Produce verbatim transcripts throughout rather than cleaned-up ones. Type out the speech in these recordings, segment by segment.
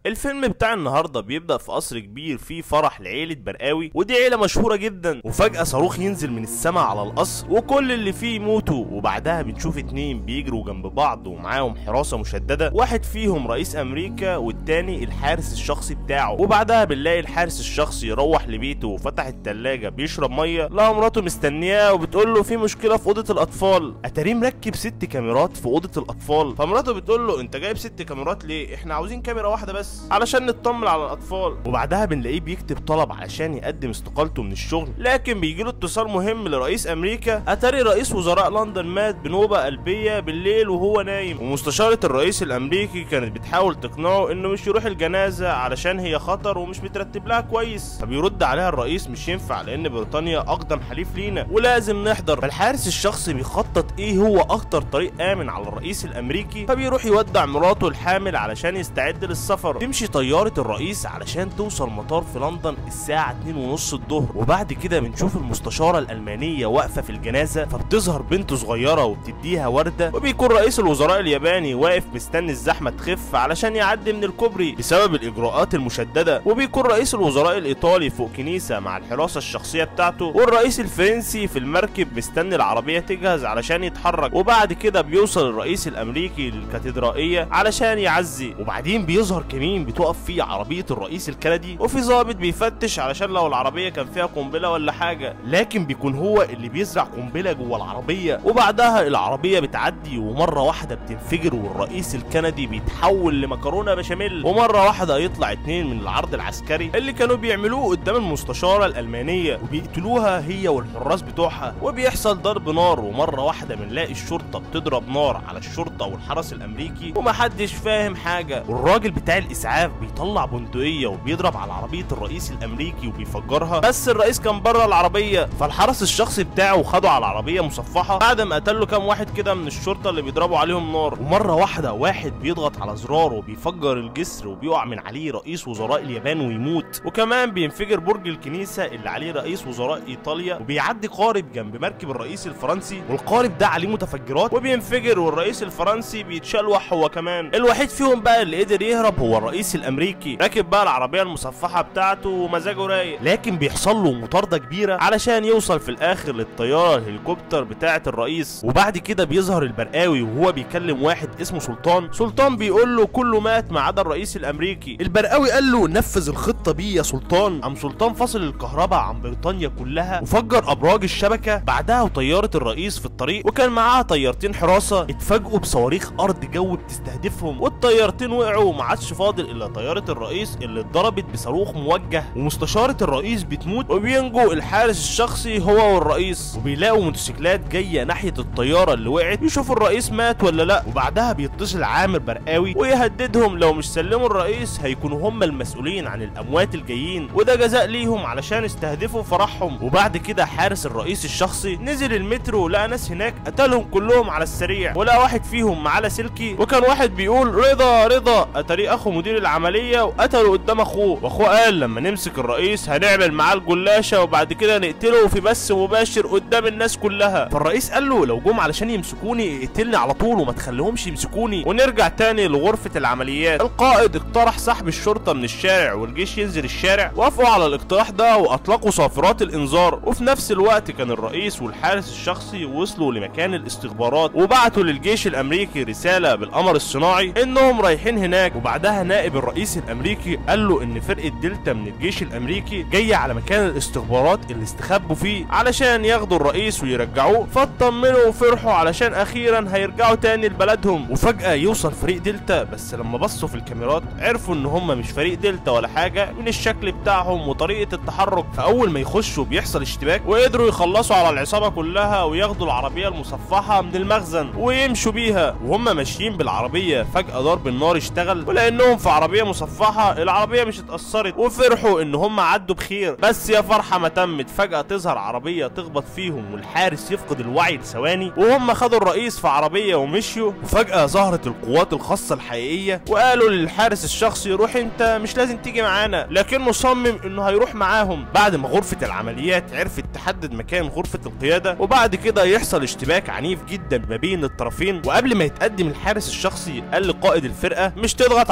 الفيلم بتاع النهارده بيبدأ في قصر كبير فيه فرح لعيلة برقاوي، ودي عيلة مشهورة جدا. وفجأة صاروخ ينزل من السماء على القصر وكل اللي فيه يموتوا، وبعدها بنشوف اتنين بيجروا جنب بعض ومعاهم حراسة مشددة، واحد فيهم رئيس امريكا والتاني الحارس الشخصي بتاعه. وبعدها بنلاقي الحارس الشخصي روح لبيته وفتح التلاجة بيشرب مية، لقى مراته مستنياه وبتقول له في مشكلة في أوضة الأطفال. أتاريه مركب ست كاميرات في أوضة الأطفال، فمراته بتقول له أنت جايب ست كاميرات ليه؟ إحنا عاوزين كاميرا واحدة بس علشان نطمن على الاطفال. وبعدها بنلاقيه بيكتب طلب علشان يقدم استقالته من الشغل، لكن بيجيله اتصال مهم لرئيس امريكا. اتاري رئيس وزراء لندن مات بنوبه قلبيه بالليل وهو نايم، ومستشاره الرئيس الامريكي كانت بتحاول تقنعه انه مش يروح الجنازه علشان هي خطر ومش مترتب لها كويس. فبيرد عليها الرئيس مش ينفع لان بريطانيا اقدم حليف لينا ولازم نحضر. فالحارس الشخصي بيخطط ايه هو اكتر طريق امن على الرئيس الامريكي، فبيروح يودع مراته الحامل علشان يستعد للسفر. تمشي طيارة الرئيس علشان توصل مطار في لندن الساعة اتنين ونص الظهر، وبعد كده بنشوف المستشارة الألمانية واقفة في الجنازة، فبتظهر بنت صغيرة وبتديها وردة، وبيكون رئيس الوزراء الياباني واقف مستني الزحمة تخف علشان يعدي من الكوبري بسبب الإجراءات المشددة، وبيكون رئيس الوزراء الإيطالي فوق كنيسة مع الحراسة الشخصية بتاعته، والرئيس الفرنسي في المركب مستني العربية تجهز علشان يتحرك. وبعد كده بيوصل الرئيس الأمريكي للكاتدرائية علشان يعزي، وبعدين بيظهر كمين بتقف فيه عربية الرئيس الكندي، وفي ضابط بيفتش علشان لو العربية كان فيها قنبلة ولا حاجة، لكن بيكون هو اللي بيزرع قنبلة جوه العربية. وبعدها العربية بتعدي ومرة واحدة بتنفجر، والرئيس الكندي بيتحول لمكرونة بشاميل، ومرة واحدة يطلع اتنين من العرض العسكري اللي كانوا بيعملوه قدام المستشارة الألمانية وبيقتلوها هي والحراس بتوعها، وبيحصل ضرب نار. ومرة واحدة بنلاقي الشرطة بتضرب نار على الشرطة والحرس الأمريكي ومحدش فاهم حاجة، والراجل بتاع الإسعاف بيطلع بندقية وبيضرب على عربية الرئيس الأمريكي وبيفجرها، بس الرئيس كان بره العربية، فالحرس الشخصي بتاعه خده على العربية مصفحة بعد ما قتل له كام واحد كده من الشرطة اللي بيضربوا عليهم نار. ومرة واحدة واحد بيضغط على زرار وبيفجر الجسر وبيقع من عليه رئيس وزراء اليابان ويموت، وكمان بينفجر برج الكنيسة اللي عليه رئيس وزراء إيطاليا، وبيعدي قارب جنب مركب الرئيس الفرنسي والقارب ده عليه متفجرات وبينفجر، والرئيس الفرنسي بيتشلوح هو كمان. الوحيد فيهم بقى اللي قدر يهرب هو الرئيس الأمريكي، راكب بقى العربية المصفحة بتاعته ومزاجه رايق، لكن بيحصل له مطاردة كبيرة علشان يوصل في الآخر للطيارة الهليكوبتر بتاعة الرئيس. وبعد كده بيظهر البرقاوي وهو بيكلم واحد اسمه سلطان. سلطان بيقول له كله مات ما عدا الرئيس الأمريكي. البرقاوي قال له نفذ الخطة بيه يا سلطان. قام سلطان فصل الكهرباء عن بريطانيا كلها وفجر أبراج الشبكة. بعدها وطيارة الرئيس في الطريق وكان معاها طيارتين حراسة اتفاجئوا بصواريخ أرض جو بتستهدفهم، والطيارتين وقعوا وما عادش فاضل إلا طيارة الرئيس اللي اتضربت بصاروخ موجه، ومستشارة الرئيس بتموت، وبينجو الحارس الشخصي هو والرئيس، وبيلاقوا موتوسيكلات جايه ناحيه الطياره اللي وقعت يشوفوا الرئيس مات ولا لا. وبعدها بيتصل عامر برقاوي ويهددهم لو مش سلموا الرئيس هيكونوا هم المسؤولين عن الاموات الجايين، وده جزاء ليهم علشان استهدفوا فرحهم. وبعد كده حارس الرئيس الشخصي نزل المترو لقى ناس هناك قتلهم كلهم على السريع، ولقى واحد فيهم معاه لاسلكي، وكان واحد بيقول رضا رضا اتاري اخو مدير العمليه وقتله قدام اخوه، واخوه قال لما نمسك الرئيس هنعمل معاه الجلاشه وبعد كده نقتله في بث مباشر قدام الناس كلها. فالرئيس قال له لو جم علشان يمسكوني اقتلني على طول وما تخليهمش يمسكوني ونرجع تاني لغرفه العمليات. القائد اقترح سحب الشرطه من الشارع والجيش ينزل الشارع، وافقوا على الاقتراح ده واطلقوا صافرات الانذار. وفي نفس الوقت كان الرئيس والحارس الشخصي وصلوا لمكان الاستخبارات وبعتوا للجيش الامريكي رساله بالقمر الصناعي انهم رايحين هناك. وبعدها نائب الرئيس الامريكي قال له ان فرقه دلتا من الجيش الامريكي جايه على مكان الاستخبارات اللي استخبوا فيه علشان ياخدوا الرئيس ويرجعوه، فاطمنوا وفرحوا علشان اخيرا هيرجعوا تاني لبلدهم. وفجاه يوصل فريق دلتا، بس لما بصوا في الكاميرات عرفوا ان هم مش فريق دلتا ولا حاجه من الشكل بتاعهم وطريقه التحرك. فاول ما يخشوا بيحصل اشتباك وقدروا يخلصوا على العصابه كلها وياخدوا العربيه المصفحه من المخزن ويمشوا بيها. وهم ماشيين بالعربيه فجاه ضرب النار اشتغل، ولانهم في عربيه مصفحه العربيه مش اتاثرت وفرحوا ان هم عدوا بخير. بس يا فرحه ما تمت، فجاه تظهر عربيه تخبط فيهم والحارس يفقد الوعي لثواني، وهم خدوا الرئيس في عربيه ومشيوا. وفجاه ظهرت القوات الخاصه الحقيقيه وقالوا للحارس الشخصي روح انت مش لازم تيجي معانا، لكنه صمم انه هيروح معاهم. بعد ما غرفه العمليات عرفت تحدد مكان غرفه القياده، وبعد كده يحصل اشتباك عنيف جدا ما بين الطرفين. وقبل ما يتقدم الحارس الشخصي قال لقائد الفرقه مش تضغط على الزرار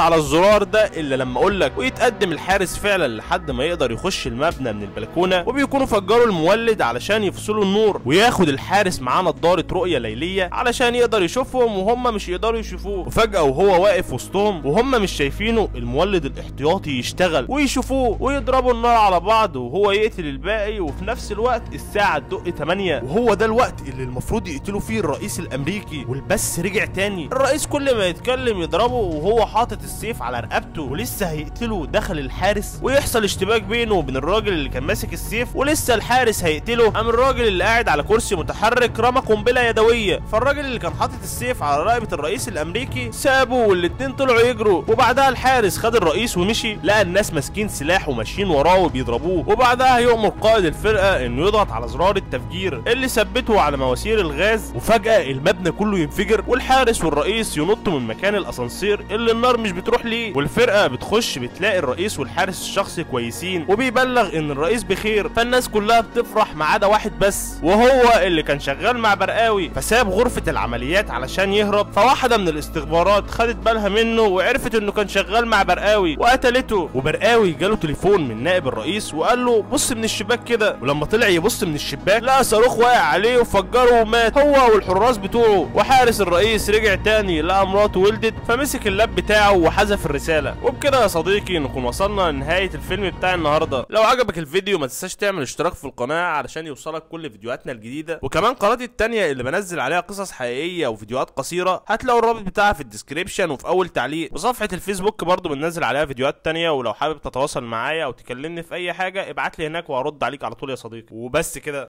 الزرار ده الا لما اقول لك، ويتقدم الحارس فعلا لحد ما يقدر يخش المبنى من البلكونه، وبيكونوا فجروا المولد علشان يفصلوا النور، وياخد الحارس معاه نضاره رؤيه ليليه علشان يقدر يشوفهم وهم مش يقدروا يشوفوه. وفجاه وهو واقف وسطهم وهم مش شايفينه، المولد الاحتياطي يشتغل ويشوفوه ويضربوا النار على بعض وهو يقتل الباقي، وفي نفس الوقت الساعه تدق تمانية، وهو ده الوقت اللي المفروض يقتلوا فيه الرئيس الامريكي. والبث رجع تاني، الرئيس كل ما يتكلم يضربه وهو حاطط السيف على رقبته ولسه هيقتله، دخل الحارس ويحصل اشتباك بينه وبين الراجل اللي كان ماسك السيف، ولسه الحارس هيقتله، قام الراجل اللي قاعد على كرسي متحرك رمى قنبله يدويه، فالراجل اللي كان حاطط السيف على رقبه الرئيس الامريكي سابه والاتنين طلعوا يجروا. وبعدها الحارس خد الرئيس ومشي، لقى الناس ماسكين سلاح وماشيين وراه وبيضربوه، وبعدها يؤمر قائد الفرقه انه يضغط على زرار التفجير اللي ثبته على مواسير الغاز، وفجاه المبنى كله ينفجر والحارس والرئيس ينطوا من مكان الاسانسير اللي النار مش بتروح ليه، والفرقه بتخش بتلاقي الرئيس والحارس الشخصي كويسين وبيبلغ ان الرئيس بخير، فالناس كلها بتفرح ما عدا واحد بس وهو اللي كان شغال مع برقاوي، فساب غرفه العمليات علشان يهرب، فواحده من الاستخبارات خدت بالها منه وعرفت انه كان شغال مع برقاوي وقتلته. وبرقاوي جاله تليفون من نائب الرئيس وقال له بص من الشباك كده، ولما طلع يبص من الشباك لقى صاروخ واقع عليه وفجره ومات هو والحراس بتوعه. وحارس الرئيس رجع تاني لقى مراته ولدت، فمسك اللاب بتاعه وحذف الرساله. وبكده يا صديقي نكون وصلنا لنهايه الفيلم بتاع النهارده. لو عجبك الفيديو ما تنساش تعمل اشتراك في القناه علشان يوصلك كل فيديوهاتنا الجديده، وكمان قناتي التانيه اللي بنزل عليها قصص حقيقيه وفيديوهات قصيره هتلاقوا الرابط بتاعها في الديسكريبشن وفي اول تعليق، وصفحه الفيسبوك برضو بننزل عليها فيديوهات تانيه، ولو حابب تتواصل معايا او تكلمني في اي حاجه ابعت لي هناك وهرد عليك على طول يا صديقي. وبس كده.